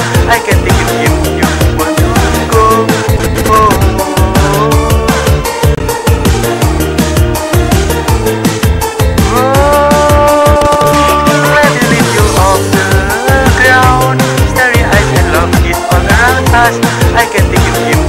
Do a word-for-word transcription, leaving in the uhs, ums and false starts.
I can take you if you want to go. Oh. I can take you